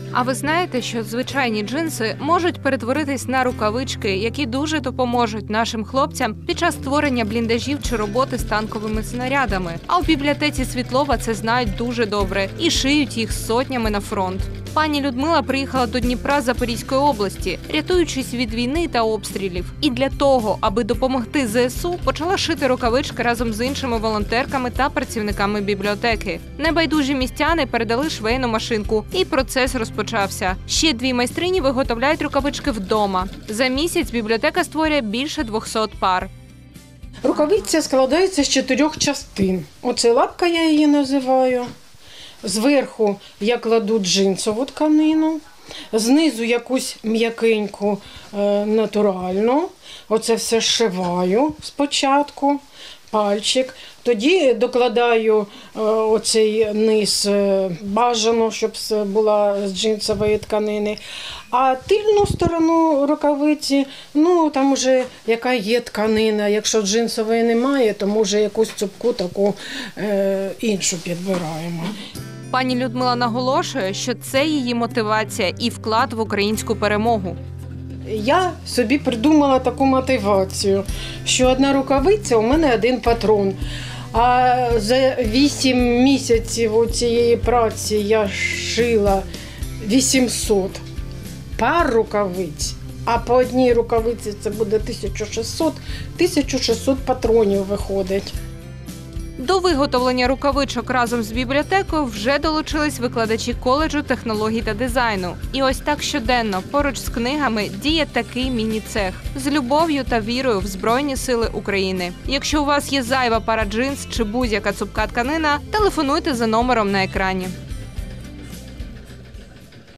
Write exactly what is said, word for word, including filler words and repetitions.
А ви знаєте, що звичайні джинси можуть перетворитись на рукавички, які дуже допоможуть нашим хлопцям під час створення бліндажів чи роботи з танковими снарядами. А у бібліотеці Світлова це знають дуже добре і шиють їх сотнями на фронт. Пані Людмила приїхала до Дніпра з Запорізької області, рятуючись від війни та обстрілів. І для того, аби допомогти зе ес у, почала шити рукавички разом з іншими волонтерками та працівниками бібліотеки. Небайдужі містяни передали швейну машинку, і процес розпочався. Ще дві майстрині виготовляють рукавички вдома. За місяць бібліотека створює більше двохсот пар. Рукавиця складається з чотирьох частин. Оце лапка, я її називаю. Зверху я кладу джинсову тканину, знизу якусь м'якеньку натуральну. Оце все зшиваю спочатку, пальчик. Тоді докладаю оцей низ бажано, щоб була з джинсової тканини. А тильну сторону рукавиці, ну там вже яка є тканина. Якщо джинсової немає, то може якусь цупку таку е, іншу підбираємо. Пані Людмила наголошує, що це її мотивація і вклад в українську перемогу. Я собі придумала таку мотивацію, що одна рукавиця, у мене один патрон. А за вісім місяців цієї праці я шила вісімсот пар рукавиць, а по одній рукавиці це буде тисяча шістсот, тисяча шістсот патронів виходить. До виготовлення рукавичок разом з бібліотекою вже долучились викладачі коледжу технологій та дизайну. І ось так щоденно поруч з книгами діє такий міні-цех з любов'ю та вірою в Збройні Сили України. Якщо у вас є зайва пара джинс чи будь-яка цупка тканина, телефонуйте за номером на екрані.